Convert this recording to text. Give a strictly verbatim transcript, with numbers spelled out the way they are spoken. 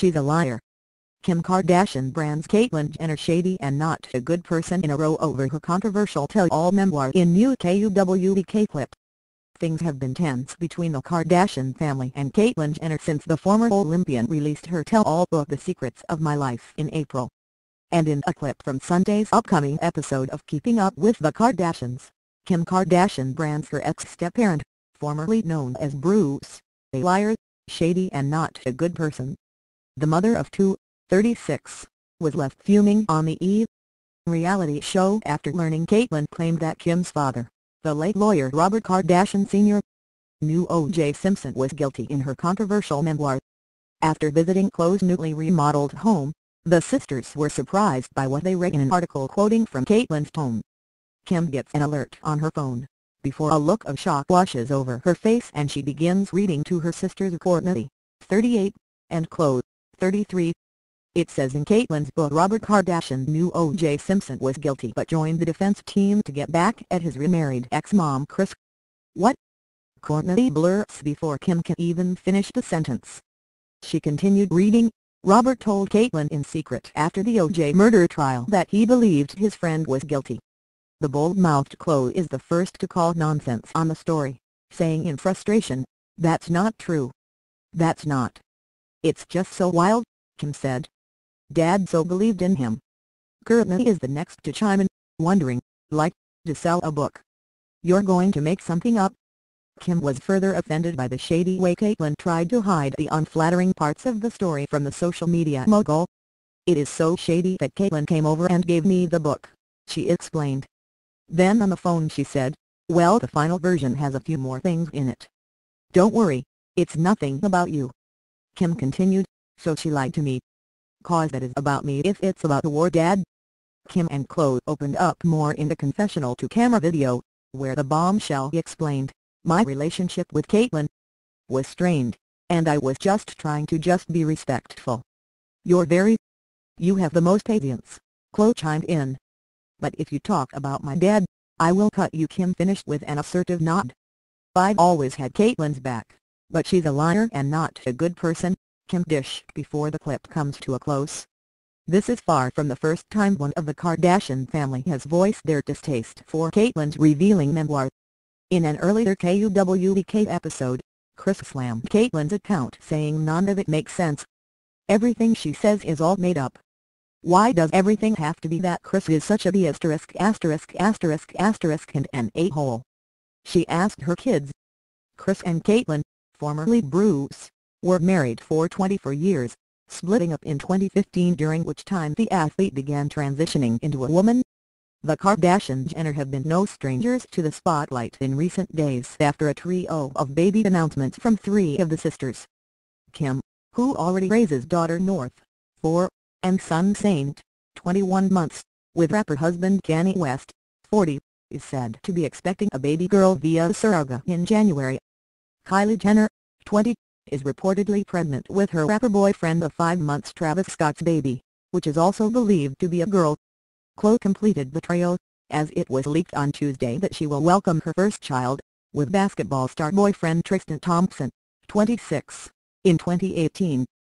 she's a liar. Kim Kardashian brands Caitlyn Jenner shady and not a good person in a row over her controversial tell-all memoir in new K W E K clip. Things have been tense between the Kardashian family and Caitlyn Jenner since the former Olympian released her tell-all book The Secrets of My Life in April. And in a clip from Sunday's upcoming episode of Keeping Up with the Kardashians, Kim Kardashian brands her ex-step-parent, formerly known as Bruce, a liar, shady and not a good person. The mother of two, thirty-six, was left fuming on the E! reality show after learning Caitlyn claimed that Kim's father, the late lawyer Robert Kardashian Senior, knew O J Simpson was guilty in her controversial memoir. After visiting Khloe's newly remodeled home, the sisters were surprised by what they read in an article quoting from Caitlyn's tone. Kim gets an alert on her phone, before a look of shock washes over her face and she begins reading to her sisters Kourtney, thirty-eight, and Khloe, thirty-three. It says in Caitlyn's book Robert Kardashian knew O J Simpson was guilty but joined the defense team to get back at his remarried ex-mom Kris. What? Kourtney blurts before Kim can even finish the sentence. She continued reading. Robert told Caitlyn in secret after the O J murder trial that he believed his friend was guilty. The bold-mouthed Khloe is the first to call nonsense on the story, saying in frustration, "That's not true. That's not. It's just so wild," Kim said. "Dad so believed in him." Kourtney is the next to chime in, wondering, like, to sell a book. "You're going to make something up?" Kim was further offended by the shady way Caitlyn tried to hide the unflattering parts of the story from the social media mogul. "It is so shady that Caitlyn came over and gave me the book," she explained. Then on the phone she said, "Well, the final version has a few more things in it. Don't worry, it's nothing about you." Kim continued, "So she lied to me. 'Cause that is about me if it's about the war, Dad." Kim and Khloe opened up more in the confessional-to-camera video, where the bombshell explained, "My relationship with Caitlyn was strained, and I was just trying to just be respectful." "You're very... you have the most patience," Khloe chimed in. "But if you talk about my dad, I will cut you," Kim finished with an assertive nod. "I've always had Caitlyn's back, but she's a liar and not a good person," Kim dished before the clip comes to a close. This is far from the first time one of the Kardashian family has voiced their distaste for Caitlyn's revealing memoir. In an earlier K W E K episode, Kris slammed Caitlyn's account saying none of it makes sense. "Everything she says is all made up. Why does everything have to be that Kris is such a b asterisk asterisk asterisk asterisk and an a-hole?" she asked her kids. Kris and Caitlyn, formerly Bruce, were married for twenty-four years, splitting up in twenty fifteen, during which time the athlete began transitioning into a woman. The Kardashian-Jenner have been no strangers to the spotlight in recent days after a trio of baby announcements from three of the sisters. Kim, who already raises daughter North, four, and son Saint, twenty-one months, with rapper husband Kanye West, forty, is said to be expecting a baby girl via surrogate in January. Kylie Jenner, twenty, is reportedly pregnant with her rapper boyfriend of five months Travis Scott's baby, which is also believed to be a girl. Khloe completed the trio, as it was leaked on Tuesday that she will welcome her first child, with basketball star boyfriend Tristan Thompson, twenty-six, in twenty eighteen.